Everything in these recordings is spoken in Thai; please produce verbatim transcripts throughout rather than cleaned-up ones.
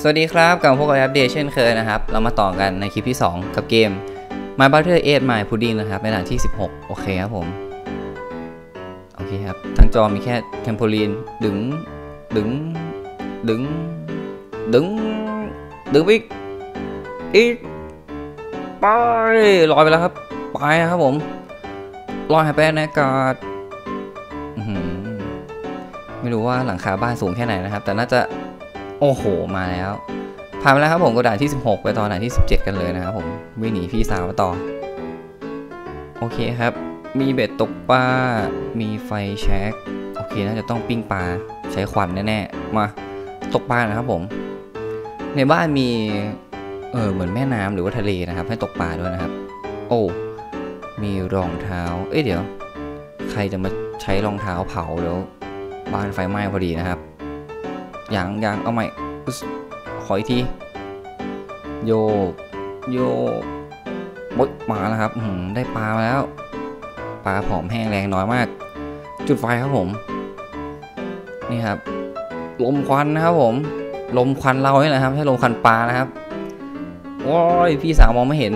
สวัสดีครับกลับมาพบกับอัปเดตเช่นเคยนะครับเรามาต่อกันในคลิปที่สองกับเกม My Butter Ate My Pudding นะครับในด่านที่สิบหกโอเคครับผมโอเคครับทั้งจอมีแค่เทมโพลีนดึงดึงดึงดึงดึงอีกอีกไปลอยไปแล้วครับไปครับผมลอยหายไปในอากาศไม่รู้ว่าหลังคาบ้านสูงแค่ไหนนะครับแต่น่าจะโอ้โหมาแล้วผ่านไปแล้วครับผมก็ด่านที่สิบหกไปต่อด่านที่สิบเจ็ดกันเลยนะครับผมวิ่งหนีพี่สาวมาต่อโอเคครับมีเบ็ดตกปลามีไฟแช็กโอเคน่าจะต้องปิ้งปลาใช้ควันแน่ๆมาตกปลานะครับผมในบ้านมีเออเหมือนแม่น้ำหรือว่าทะเลนะครับให้ตกปลาด้วยนะครับโอ้มีรองเท้าเอ้ยเดี๋ยวใครจะมาใช้รองเท้าเผาแล้วบ้านไฟไหม้พอดีนะครับอย่างอย่างเอาใหม่ขออีกทีโยกโยกบดมาแล้วครับได้ปลามาแล้วปลาผอมแห้งแรงน้อยมากจุดไฟครับผมนี่ครับลมควันนะครับผมลมควันเราเนี่ยนะครับให้ลมควันปลานะครับโอ้ยพี่สาวมองไม่เห็น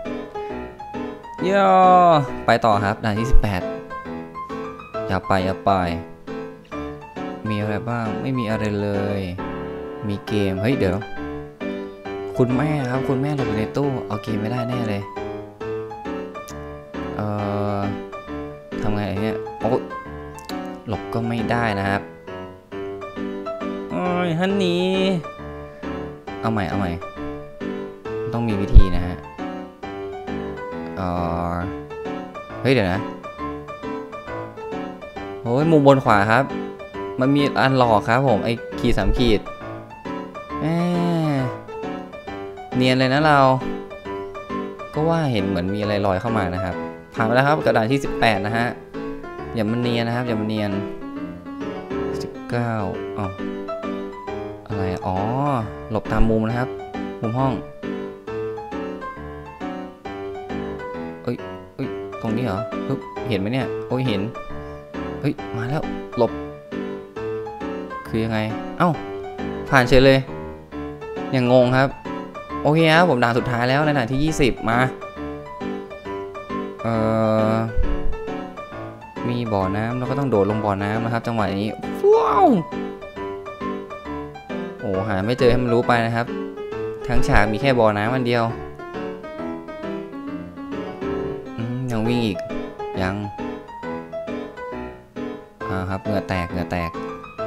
ย่อไปต่อครับด่านที่สิบแปดอย่าไปอย่าไปมีอะไรบ้างไม่มีอะไรเลยมีเกมเฮ้ยเดี๋ยวคุณแม่ครับคุณแม่หลบอยู่ในตู้เอาเกมไม่ได้แน่เลยเอ่อทำไงเนี่ยโอ้หลบก็ไม่ได้นะครับโอ้ยฮันนี่เอาใหม่เอาใหม่ต้องมีวิธีนะฮะเอ่อเฮ้ยเดี๋ยวนะโอ้ยมุมบนขวาครับมันมีอันหลอกครับผมไอ้ขีดสามขีดเนียนเลยนะเราก็ว่าเห็นเหมือนมีอะไรลอยเข้ามานะครับผ่านไปแล้วครับกระดานที่สิบแปดนะฮะอย่ามันเนียนนะครับอย่ามันเนียนสิบเก้าอ๋ออะไรอ๋อหลบตามมุมนะครับมุมห้องเอ้ยเอ้ยตรงนี้เหรอปึ๊บเห็นไหมเนี่ยโอ้ยเห็นเฮ้ยมาแล้วหลบคือยังไงเอ้าผ่านเฉยเลยยังงงครับโอเคครับผมด่านสุดท้ายแล้วในด่านที่ยี่สิบมาเอ่อมีบ่อน้ำเราก็ต้องโดดลงบ่อน้ำนะครับจังหวะนี้ว้าวโอ้หาไม่เจอให้มันรู้ไปนะครับทั้งฉากมีแค่บ่อน้ำอันเดียวยังวิ่งอีกยังอ่าครับเหงื่อแตกเหงื่อแตก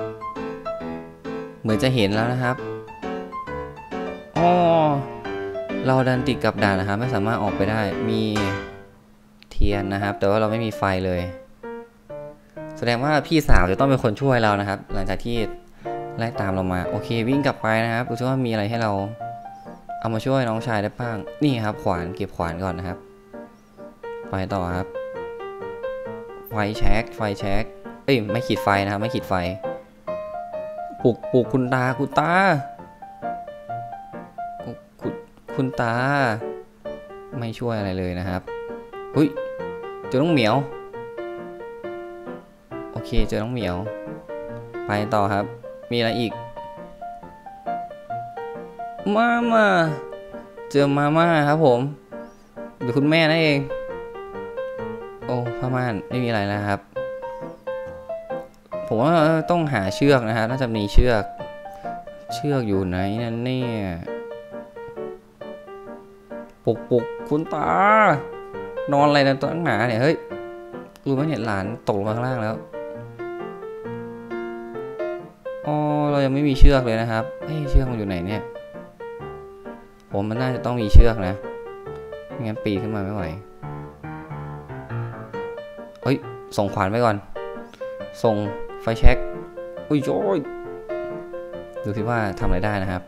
เหมือนจะเห็นแล้วนะครับอ๋อเราดันติดกับด่านนะครับไม่สามารถออกไปได้มีเทียนนะครับแต่ว่าเราไม่มีไฟเลยแสดงว่าพี่สาวจะต้องเป็นคนช่วยเรานะครับหลังจากที่ไล่ตามเรามาโอเควิ่งกลับไปนะครับดูซิว่ามีอะไรให้เราเอามาช่วยน้องชายได้บ้างนี่ครับขวานเก็บขวานก่อนนะครับไปต่อครับไฟแช็กไฟแช็กเอ้ยไม่ขีดไฟนะครับไม่ขีดไฟปลุกปลุกคุณตาคุณตาคุณคุณตาไม่ช่วยอะไรเลยนะครับอุ้ยเจอน้องเหมียวโอเคเจอน้องเหมียวไปต่อครับมีอะไรอีกมาม่าเจอมาม่าครับผมหรือคุณแม่นั่นเองโอ้ผ้าม่านไม่มีอะไรนะครับผมว่าต้องหาเชือกนะฮะน่าจะมีเชือกเชือกอยู่ไหนนั่นเนี่ยปลุกปลุกคุณตานอนอะไรนะตัวหนาเนี่ยเฮ้ยรู้ไหมเนี่ยหลานตกลงมาข้างล่างแล้วอ๋อเรายังไม่มีเชือกเลยนะครับเฮ้ยเชือกมันอยู่ไหนเนี่ยผมมันน่าจะต้องมีเชือกนะไม่งั้นปีนขึ้นมาไม่ไหวเฮ้ยส่งขวานไปก่อนส่งไฟแช็กอุ้ยโอ้ยดูสิว่าทำอะไรได้นะครับ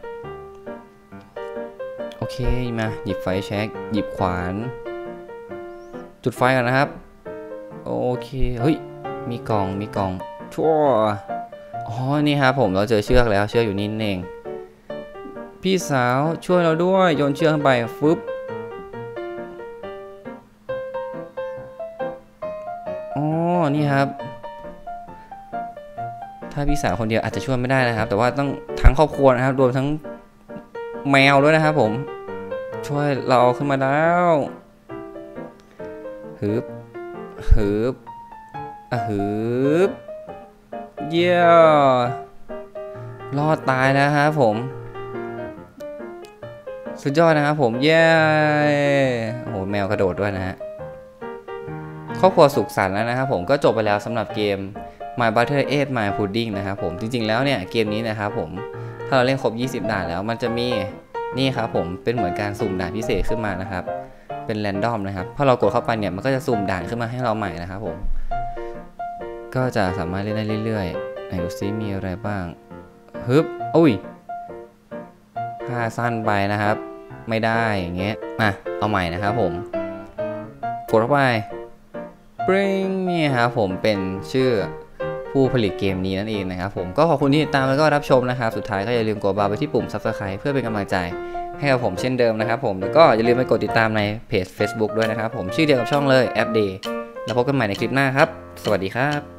โอเคมาหยิบไฟแช็กหยิบขวานจุดไฟก่อนนะครับโอเคเฮ้ยมีกล่องมีกล่องชั่วอ๋อนี่ครับผมเราเจอเชือกแล้วเชือกอยู่นี่เองพี่สาวช่วยเราด้วยโยนเชือกขึ้นไปฟึบอ๋อนี่ครับถ้าพี่สาวคนเดียวอาจจะช่วยไม่ได้นะครับแต่ว่าต้องทั้งครอบครัวนะครับรวมทั้งแมวด้วยนะครับผมช่วยเราขึ้นมาแล้วฮึบฮึบอ่ะฮึบเยี่ยรอดตายแล้วครับผมสุดยอดนะครับผมเย้โอ้โหแมวกระโดดด้วยนะฮะครอบครัวสุขสันต์แล้วนะครับผมก็จบไปแล้วสำหรับเกม My Butter Ate My Pudding นะครับผมจริงๆแล้วเนี่ยเกมนี้นะครับผมถ้าเราเล่นครบยี่สิบด่านแล้วมันจะมีนี่ครับผมเป็นเหมือนการสุ่มด่านพิเศษขึ้นมานะครับเป็นแรนดอมนะครับพอเรากดเข้าไปเนี่ยมันก็จะสุ่มด่านขึ้นมาให้เราใหม่นะครับผมก็จะสามารถเล่นได้เรื่อยๆไหนดูซิมีอะไรบ้างฮึบอุ้ยผ้าสั้นไปนะครับไม่ได้อย่างเงี้ยมาเอาใหม่นะครับผมกดเข้าไปปริ้งนี่ครับผมเป็นชื่อผู้ผลิตเกมนี้นั่นเองนะครับผมก็ขอบคุณที่ติดตามแล้วก็รับชมนะครับสุดท้ายก็อย่าลืมกดบาร์ไปที่ปุ่ม ซับสไครบ์ เพื่อเป็นกำลังใจให้กับผมเช่นเดิมนะครับผมแล้วก็อย่าลืมไปกดติดตามในเพจ เฟซบุ๊ก ด้วยนะครับผมชื่อเดียวกับช่องเลยแอปเดย์แล้วพบกันใหม่ในคลิปหน้าครับสวัสดีครับ